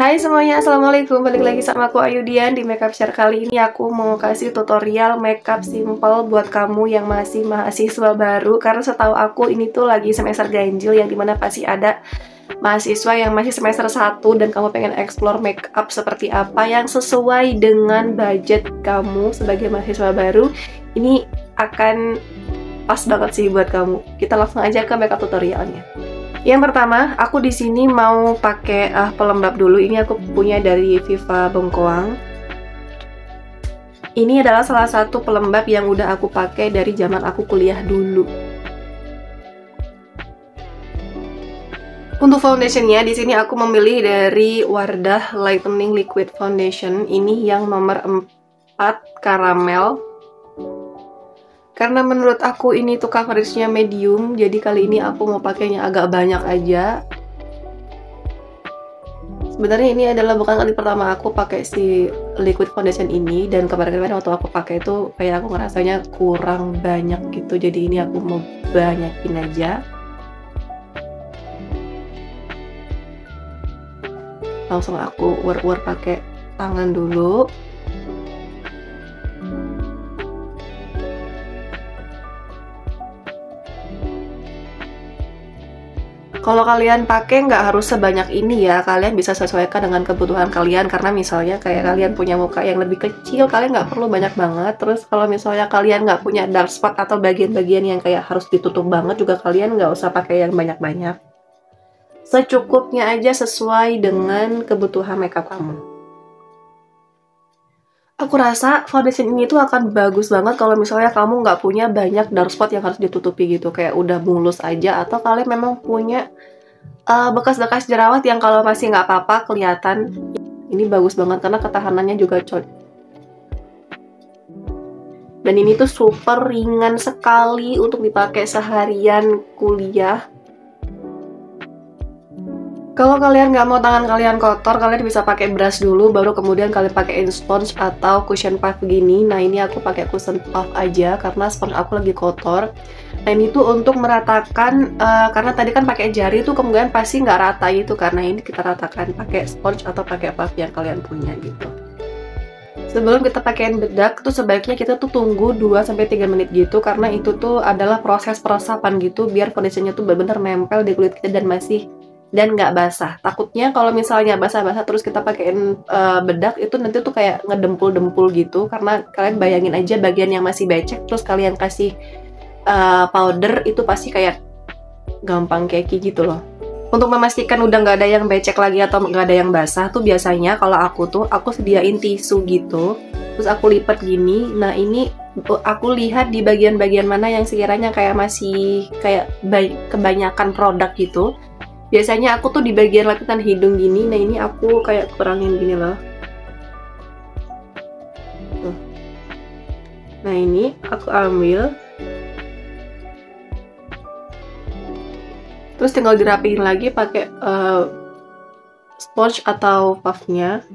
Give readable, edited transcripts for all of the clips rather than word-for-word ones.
Hai semuanya, assalamualaikum. Balik lagi sama aku Ayudian di Makeup Share. Kali ini aku mau kasih tutorial makeup simple buat kamu yang masih mahasiswa baru. Karena setahu aku ini tuh lagi semester ganjil, yang dimana pasti ada mahasiswa yang masih semester 1 dan kamu pengen explore makeup seperti apa yang sesuai dengan budget kamu sebagai mahasiswa baru. Ini akan pas banget sih buat kamu. Kita langsung aja ke makeup tutorialnya. Yang pertama, aku di sini mau pakai pelembab dulu. Ini aku punya dari Viva Bengkoang. Ini adalah salah satu pelembab yang udah aku pakai dari zaman aku kuliah dulu. Untuk foundationnya, di sini aku memilih dari Wardah Lightening Liquid Foundation. Ini yang nomor 4 Caramel. Karena menurut aku ini tuh coveragenya medium, jadi kali ini aku mau pakainya agak banyak aja. Sebenarnya ini adalah bukan kali pertama aku pakai si liquid foundation ini, dan kemarin-kemarin waktu aku pakai itu kayak aku ngerasanya kurang banyak gitu, jadi ini aku mau banyakin aja. Langsung aku uar-uar pakai tangan dulu. Kalau kalian pakai nggak harus sebanyak ini ya, kalian bisa sesuaikan dengan kebutuhan kalian. Karena misalnya kayak kalian punya muka yang lebih kecil, kalian nggak perlu banyak banget. Terus kalau misalnya kalian nggak punya dark spot atau bagian-bagian yang kayak harus ditutup banget, juga kalian nggak usah pakai yang banyak-banyak. Secukupnya aja sesuai dengan kebutuhan makeup kamu. Aku rasa foundation ini tuh akan bagus banget kalau misalnya kamu nggak punya banyak dark spot yang harus ditutupi gitu, kayak udah mulus aja, atau kalian memang punya bekas-bekas jerawat yang kalau masih nggak apa-apa kelihatan. Ini bagus banget karena ketahanannya juga cocok. Dan ini tuh super ringan sekali untuk dipakai seharian kuliah. Kalau kalian nggak mau tangan kalian kotor, kalian bisa pakai brush dulu, baru kemudian kalian pakai sponge atau cushion puff begini. Nah, ini aku pakai cushion puff aja karena sponge aku lagi kotor. Nah, ini tuh untuk meratakan, karena tadi kan pakai jari tuh kemudian pasti nggak rata gitu. Karena ini kita ratakan pakai sponge atau pakai puff yang kalian punya gitu. Sebelum kita pakaiin bedak tuh sebaiknya kita tuh tunggu 2-3 menit gitu, karena itu tuh adalah proses peresapan gitu, biar foundationnya tuh benar-benar nempel di kulit kita dan nggak basah. Takutnya kalau misalnya basah-basah terus kita pakein bedak, itu nanti tuh kayak ngedempul-dempul gitu. Karena kalian bayangin aja bagian yang masih becek terus kalian kasih powder, itu pasti kayak gampang keki gitu loh. Untuk memastikan udah nggak ada yang becek lagi atau nggak ada yang basah tuh biasanya kalau aku sediain tisu gitu, terus aku lipat gini. Nah, ini aku lihat di bagian-bagian mana yang sekiranya kayak masih kayak kebanyakan produk gitu. Biasanya aku tuh di bagian lapisan hidung gini. Nah, ini aku kayak kurangin gini loh. Tuh. Nah, ini aku ambil. Terus tinggal dirapiin lagi pakai sponge atau puffnya.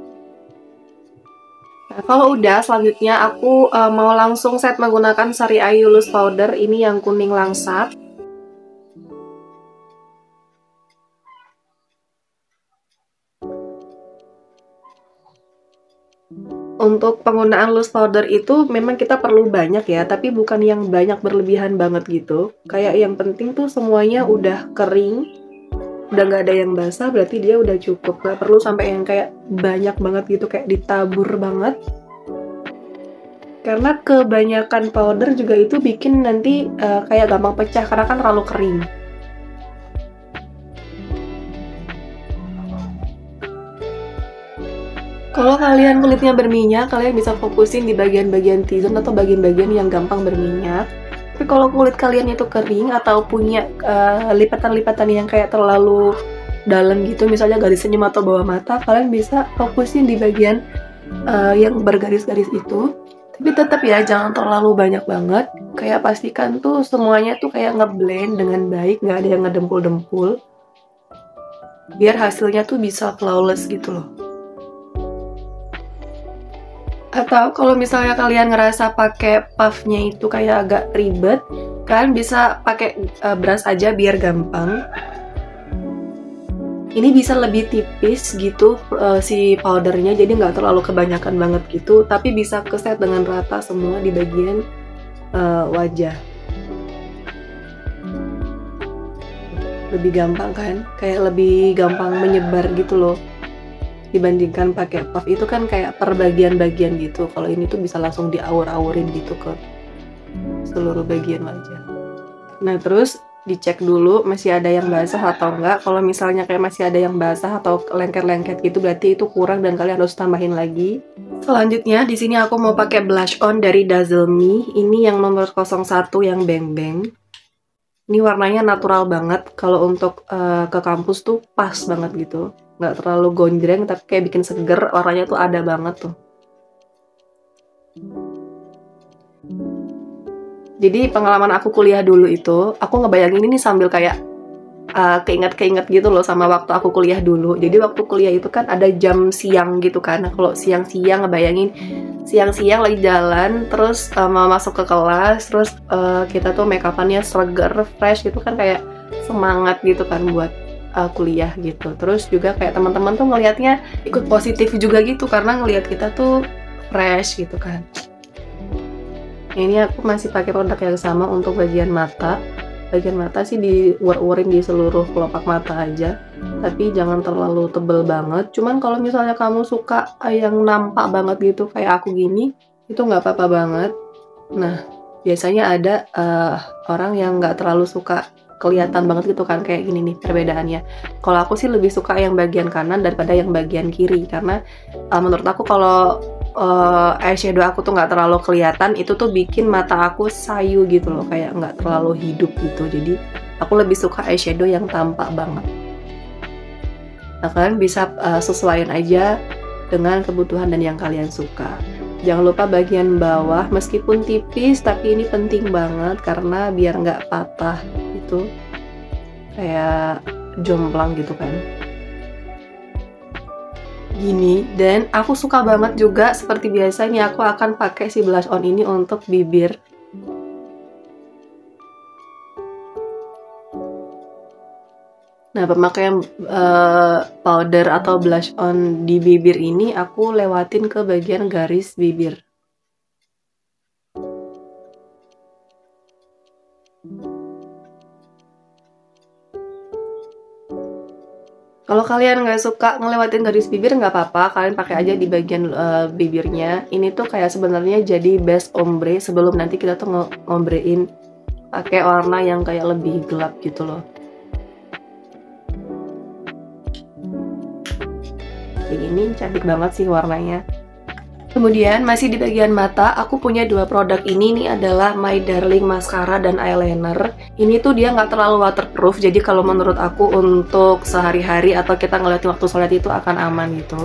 Nah, kalau udah, selanjutnya aku mau langsung set menggunakan Sari Ayu Loose Powder. Ini yang kuning langsat. Untuk penggunaan loose powder itu memang kita perlu banyak ya, tapi bukan yang banyak berlebihan banget gitu. Kayak yang penting tuh semuanya udah kering, udah nggak ada yang basah, berarti dia udah cukup. Nggak perlu sampai yang kayak banyak banget gitu, kayak ditabur banget. Karena kebanyakan powder juga itu bikin nanti kayak gampang pecah, karena kan terlalu kering. Kalau kalian kulitnya berminyak, kalian bisa fokusin di bagian-bagian T-zone atau bagian-bagian yang gampang berminyak. Tapi kalau kulit kalian itu kering atau punya lipatan-lipatan yang kayak terlalu dalam gitu, misalnya garis senyum atau bawah mata, kalian bisa fokusin di bagian yang bergaris-garis itu. Tapi tetap ya, jangan terlalu banyak banget. Kayak pastikan tuh semuanya tuh kayak ngeblend dengan baik, nggak ada yang ngedempul-dempul. Biar hasilnya tuh bisa flawless gitu loh. Atau kalau misalnya kalian ngerasa pakai puffnya itu kayak agak ribet, kalian bisa pakai brush aja biar gampang. Ini bisa lebih tipis gitu si powdernya, jadi nggak terlalu kebanyakan banget gitu, tapi bisa keset dengan rata semua di bagian wajah. Lebih gampang kan? Kayak lebih gampang menyebar gitu loh. Dibandingkan pakai puff itu kan kayak per bagian-bagian gitu. Kalau ini tuh bisa langsung diaur-aurin gitu ke seluruh bagian wajah. Nah, terus dicek dulu masih ada yang basah atau enggak. Kalau misalnya kayak masih ada yang basah atau lengket-lengket gitu, berarti itu kurang dan kalian harus tambahin lagi. Selanjutnya di sini aku mau pakai blush on dari Dazzle Me. Ini yang nomor 01 yang Bang Bang. Ini warnanya natural banget. Kalau untuk ke kampus tuh pas banget gitu. Nggak terlalu gonjreng tapi kayak bikin seger. Warnanya tuh ada banget tuh. Jadi pengalaman aku kuliah dulu itu, aku ngebayangin ini sambil kayak keinget-keinget gitu loh sama waktu aku kuliah dulu. Jadi waktu kuliah itu kan ada jam siang gitu kan. Nah, kalau siang-siang ngebayangin siang-siang lagi jalan, terus mau masuk ke kelas, terus kita tuh make up-annya seger, fresh gitu kan, kayak semangat gitu kan buat kuliah gitu. Terus juga kayak teman-teman tuh ngelihatnya ikut positif juga gitu karena ngelihat kita tuh fresh gitu kan. Ini aku masih pakai produk yang sama untuk bagian mata. Bagian mata sih diur-urin di seluruh kelopak mata aja, tapi jangan terlalu tebel banget. Cuman kalau misalnya kamu suka yang nampak banget gitu kayak aku gini, itu nggak apa-apa banget. Nah, biasanya ada orang yang nggak terlalu suka kelihatan banget gitu kan, kayak gini nih perbedaannya. Kalau aku sih lebih suka yang bagian kanan daripada yang bagian kiri, karena menurut aku kalau eyeshadow aku tuh nggak terlalu kelihatan, itu tuh bikin mata aku sayu gitu loh, kayak nggak terlalu hidup gitu. Jadi aku lebih suka eyeshadow yang tampak banget. Nah, kalian bisa sesuaiin aja dengan kebutuhan dan yang kalian suka. Jangan lupa bagian bawah, meskipun tipis tapi ini penting banget karena biar nggak patah gitu, kayak jomplang gitu kan. Gini, dan aku suka banget juga seperti biasanya aku akan pakai si blush on ini untuk bibir. Nah, pemakaian powder atau blush on di bibir ini aku lewatin ke bagian garis bibir. Kalau kalian nggak suka ngelewatin garis bibir nggak apa-apa, kalian pakai aja di bagian bibirnya. Ini tuh kayak sebenarnya jadi base ombre sebelum nanti kita tuh ngombrein pakai warna yang kayak lebih gelap gitu loh. Kayak ini cantik banget sih warnanya. Kemudian masih di bagian mata, aku punya dua produk ini. Ini adalah My Darling Mascara dan Eyeliner. Ini tuh dia nggak terlalu waterproof, jadi kalau menurut aku untuk sehari-hari atau kita ngeliatin waktu sholat itu akan aman gitu.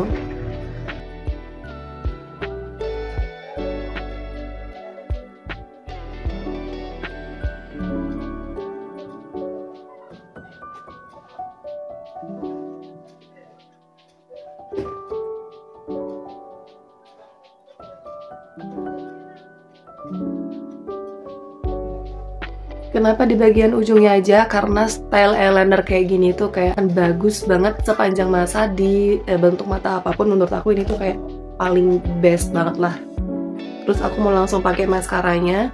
Kenapa di bagian ujungnya aja? Karena style eyeliner kayak gini tuh kayak bagus banget sepanjang masa di bentuk mata apapun. Menurut aku ini tuh kayak paling best banget lah. Terus aku mau langsung pakai maskaranya.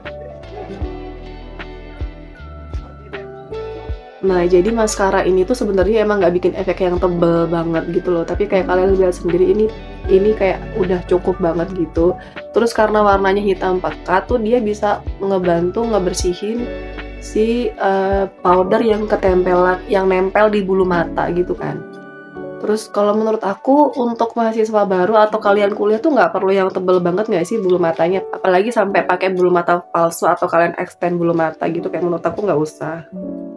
Nah, jadi maskara ini tuh sebenarnya emang nggak bikin efek yang tebel banget gitu loh. Tapi kayak kalian lihat sendiri ini kayak udah cukup banget gitu. Terus karena warnanya hitam pekat tuh dia bisa ngebantu ngebersihin si powder yang ketempelan, yang nempel di bulu mata gitu kan. Terus kalau menurut aku untuk mahasiswa baru atau kalian kuliah tuh nggak perlu yang tebel banget nggak sih bulu matanya. Apalagi sampai pakai bulu mata palsu atau kalian extend bulu mata gitu, kayak menurut aku nggak usah.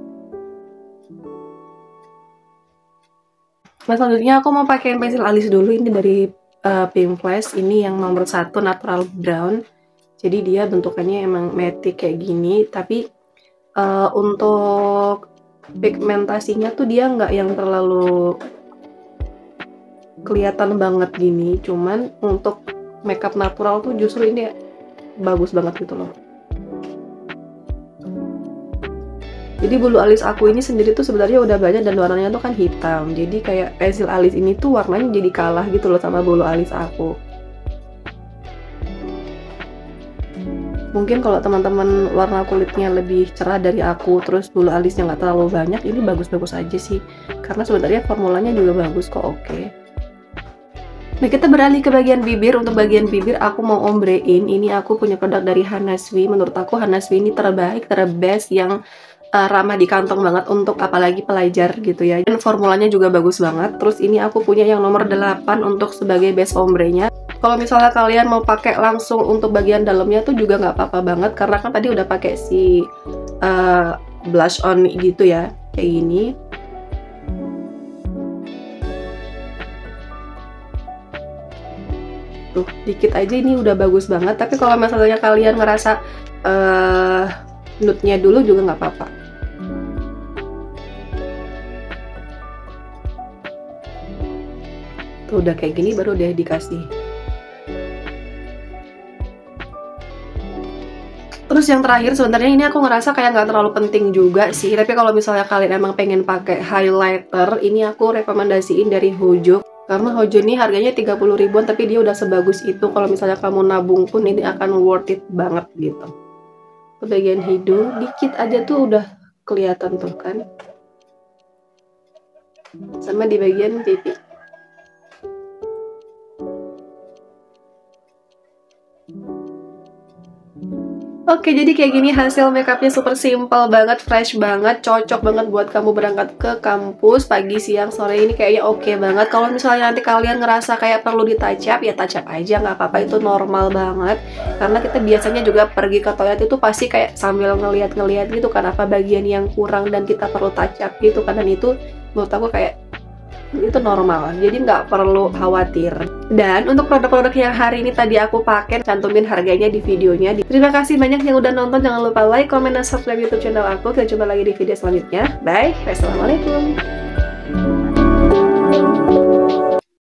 Nah, selanjutnya aku mau pakai pensil alis dulu. Ini dari Pink Flash. Ini yang nomor 1 natural brown. Jadi dia bentukannya emang matte kayak gini. Tapi untuk pigmentasinya tuh dia nggak yang terlalu kelihatan banget gini. Cuman untuk makeup natural tuh justru ini bagus banget gitu loh. Jadi bulu alis aku ini sendiri tuh sebenarnya udah banyak dan warnanya tuh kan hitam. Jadi kayak pensil alis ini tuh warnanya jadi kalah gitu loh sama bulu alis aku. Mungkin kalau teman-teman warna kulitnya lebih cerah dari aku, terus bulu alisnya nggak terlalu banyak, ini bagus-bagus aja sih. Karena sebenarnya formulanya juga bagus kok, oke. Nah, kita beralih ke bagian bibir. Untuk bagian bibir aku mau ombrein. Ini aku punya produk dari Hana Sui. Menurut aku Hana Sui ini terbaik, terbest, yang ramah di kantong banget untuk apalagi pelajar gitu ya. Dan formulanya juga bagus banget. Terus ini aku punya yang nomor 8 untuk sebagai base ombre-nya. Kalau misalnya kalian mau pakai langsung untuk bagian dalamnya tuh juga nggak apa-apa banget, karena kan tadi udah pakai si blush on gitu ya, kayak gini. Tuh, dikit aja ini udah bagus banget. Tapi kalau misalnya kalian ngerasa nude-nya dulu juga nggak apa-apa. Tuh udah kayak gini baru deh dikasih. Terus yang terakhir, sebenarnya ini aku ngerasa kayak nggak terlalu penting juga sih. Tapi kalau misalnya kalian emang pengen pakai highlighter, ini aku rekomendasiin dari Hojo. Karena Hojo ini harganya 30 ribuan, tapi dia udah sebagus itu. Kalau misalnya kamu nabung pun ini akan worth it banget gitu. Ke bagian hidung, dikit aja tuh udah kelihatan tuh kan. Sama di bagian pipi. Oke, jadi kayak gini hasil makeupnya, super simple banget, fresh banget, cocok banget buat kamu berangkat ke kampus pagi, siang, sore. Ini kayaknya oke banget. Kalau misalnya nanti kalian ngerasa kayak perlu di touch up, ya touch up aja, nggak apa-apa, itu normal banget. Karena kita biasanya juga pergi ke toilet itu pasti kayak sambil ngeliat-ngeliat gitu kan, apa bagian yang kurang dan kita perlu touch up gitu kan. Dan itu menurut aku kayak itu normal, jadi nggak perlu khawatir. Dan untuk produk-produk yang hari ini tadi aku pakai, cantumin harganya di videonya. Terima kasih banyak yang udah nonton, jangan lupa like, comment, dan subscribe YouTube channel aku. Kita jumpa lagi di video selanjutnya. Bye, wassalamualaikum.